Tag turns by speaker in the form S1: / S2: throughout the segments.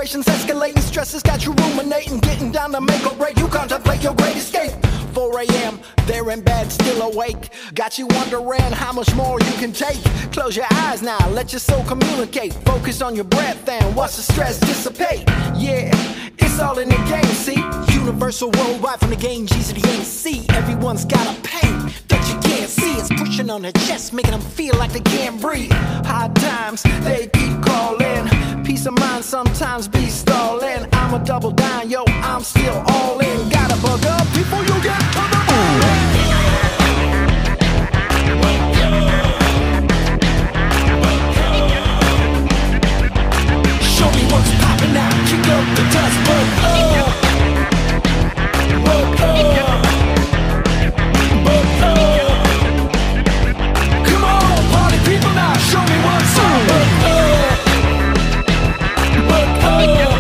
S1: Situations escalating, stress has got you ruminating, getting down to make or break. You contemplate your great escape. 4 a.m., they're in bed, still awake. Got you wondering how much more you can take. Close your eyes now, let your soul communicate. Focus on your breath and watch the stress dissipate. Yeah, it's all in the game, see? Universal worldwide from the game G to the MC. Everyone's got a pain that you can't see. It's pushing on their chest, making them feel like they can't breathe. Hard times, they keep calling. Peace of mind sometimes be stalling. I'ma double down, yo, I'm still all in. Gotta bug up before you get to the moon. Show me what's poppin' now, kick up the dust, bug up. Bug up. Bug up. Come on, party people now, show me what's up. Bug up. Bug up.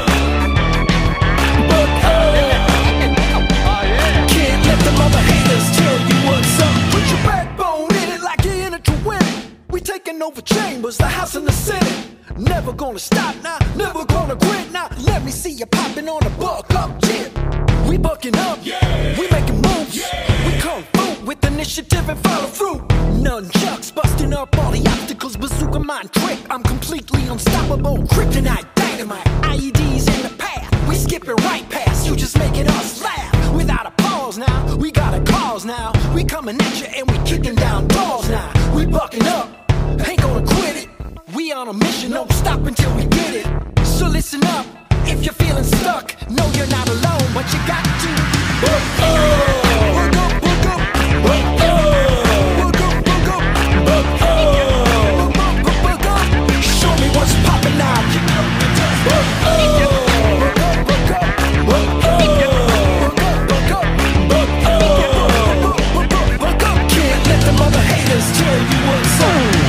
S1: Bug up. Can't let them other haters tell you what's up. Put your backbone in it like you're in it to win it. We taking over Chambers, the House and the Senate. Never gonna stop now, never gonna quit now. Let me see you popping on the buck up jib. We bucking up, yeah. We making moves, yeah. We kung fu with initiative and follow through. Nunchucks busting up all the obstacles, bazooka mind trick. I'm completely unstoppable, kryptonite, dynamite, IEDs in the path. We skip it right past, you just making us laugh. Without a pause now, we got a cause now. We coming at you and we kicking down doors now. We bucking up, ain't gonna quit it. We on a mission, don't stop until we get it. So listen up, if you're feeling stuck, know you're not alone, but you got to work up, work up, work up, work up, work up, work up, work up. Show me what's poppin' now. Work up, work up, work up, work up, work up, work up, work up. Can't let them other haters tell you what's up.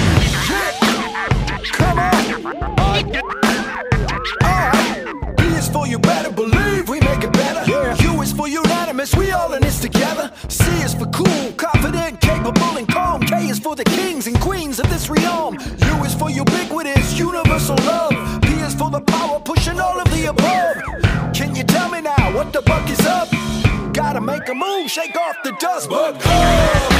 S1: For you better believe we make it better. Yeah. U is for unanimous, we all in this together. C is for cool, confident, capable, and calm. K is for the kings and queens of this realm. U is for ubiquitous, universal love. P is for the power, pushing all of the above. Can you tell me now what the buck is up? Gotta make a move, shake off the dust. Buck up.